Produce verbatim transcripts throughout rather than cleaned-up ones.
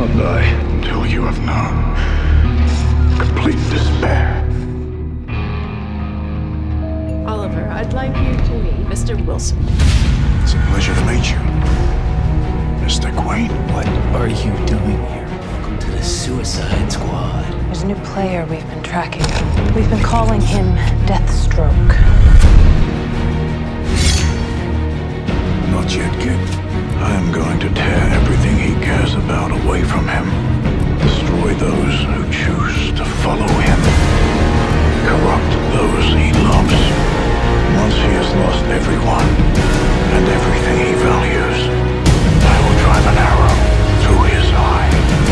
cannot die until you have known complete despair. Oliver, I'd like you to meet Mister Wilson. It's a pleasure to meet you, Mister Queen. What are you doing here? Welcome to the Suicide Squad. There's a new player we've been tracking. We've been calling him Deathstroke. Not yet, kid. I am going to tear everything he cares about away from him. Destroy those who choose to follow him. Corrupt those he loves. Once he has lost everyone and everything he values, I will drive an arrow through his eye.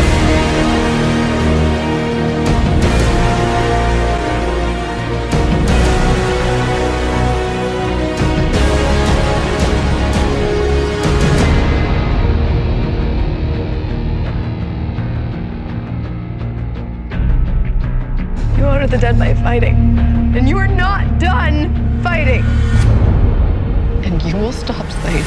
You honor the dead by fighting, and you are not done fighting. And you will stop, Slade.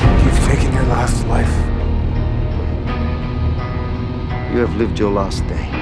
You have lived your last day.